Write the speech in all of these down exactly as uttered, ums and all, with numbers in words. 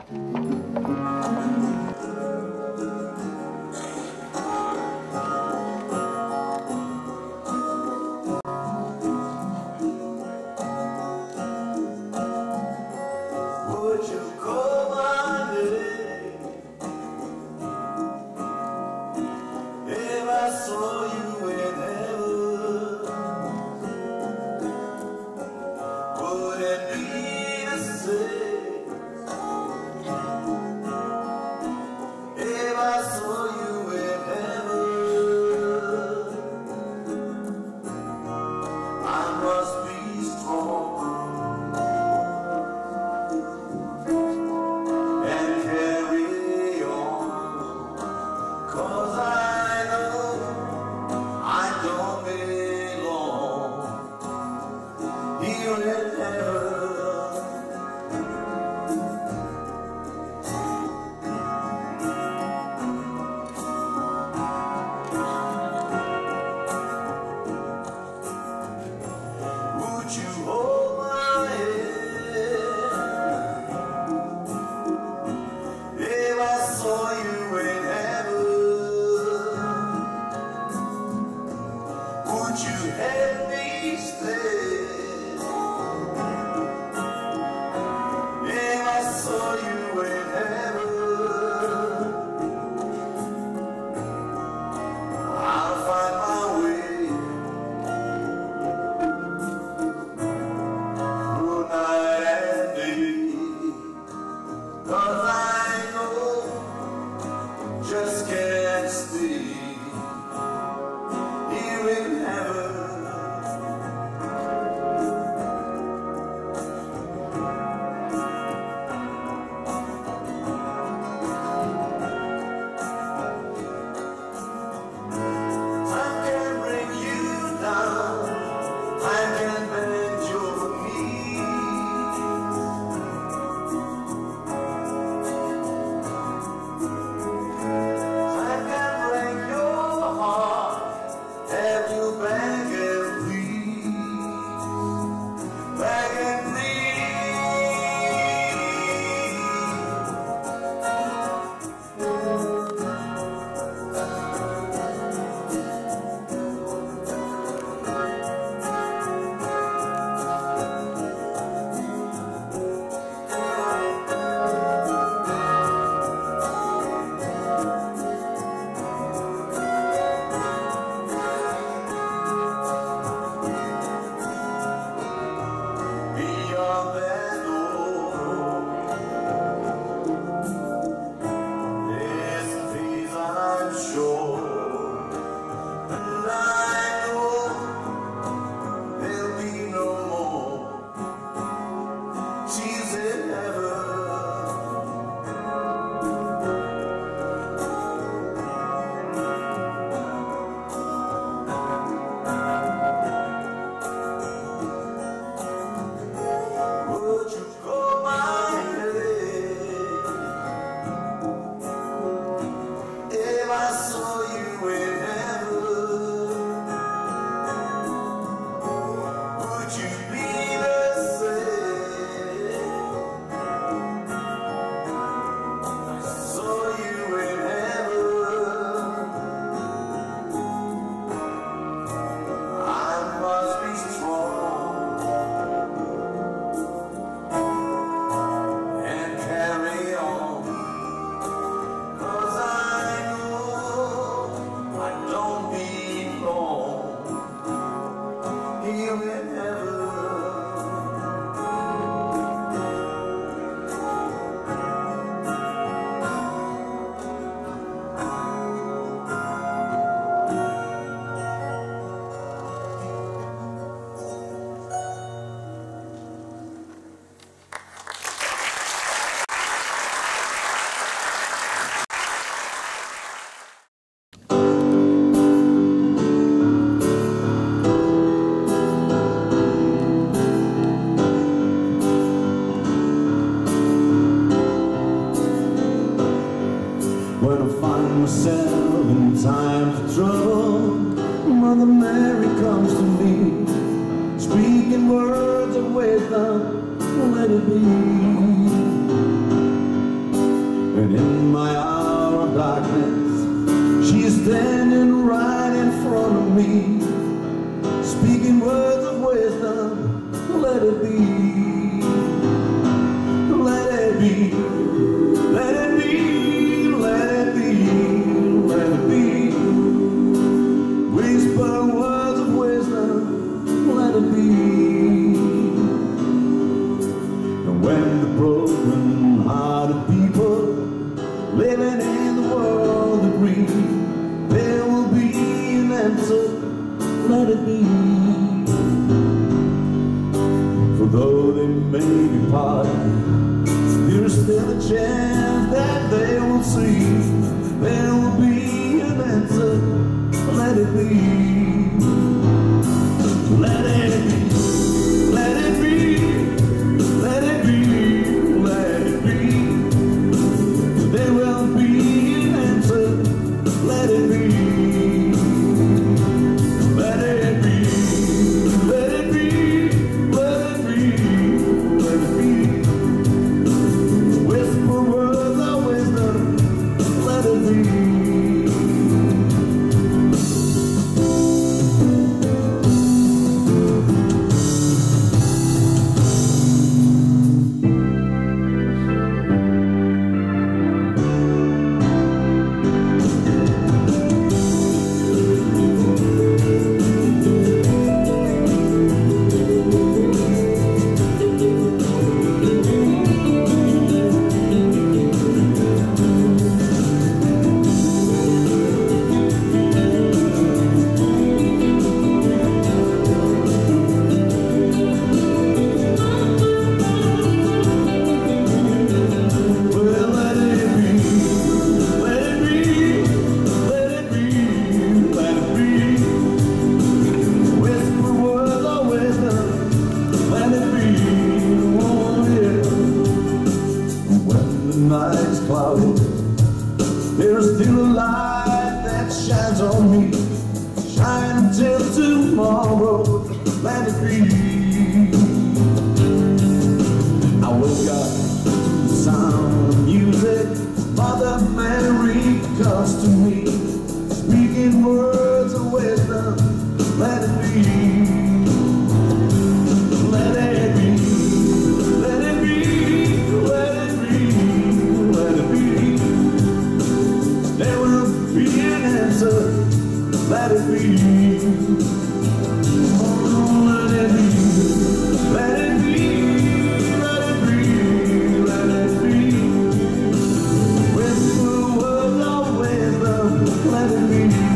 myself in times of trouble. Mother Mary comes to me, speaking words of wisdom, let it be. standing right in front of me, speaking words of wisdom. Let it be, let it be, let it be, let it be, let it be. Whisper words of wisdom. Let it be. And when the broken-hearted people living in the world agree, there will be an answer. Let it be. For though they may be parted, there's still a chance that they will see. There will be an answer. Let it be. Let it be. Let it be. Let it be. Let it be. There will be an answer. Let it be. Let it be. Let it be. Let it be. Let it be. Whisper words of wisdom. Let it be. Night's cloudy, there's still a light that shines on me. Shine until tomorrow, let it be. I woke up to the sound of music. Mother Mary comes to me, speaking words of wisdom. Let it be. Let it be. Let it be. Let it be. There will be an answer. Let it be. Oh, let it be. Let it be. Let it be. Let it be. Whisper words of wisdom. Let it be.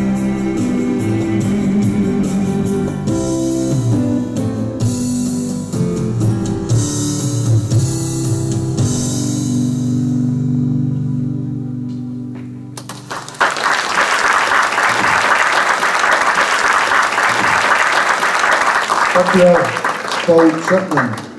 Dankjewel, Paul Chapman.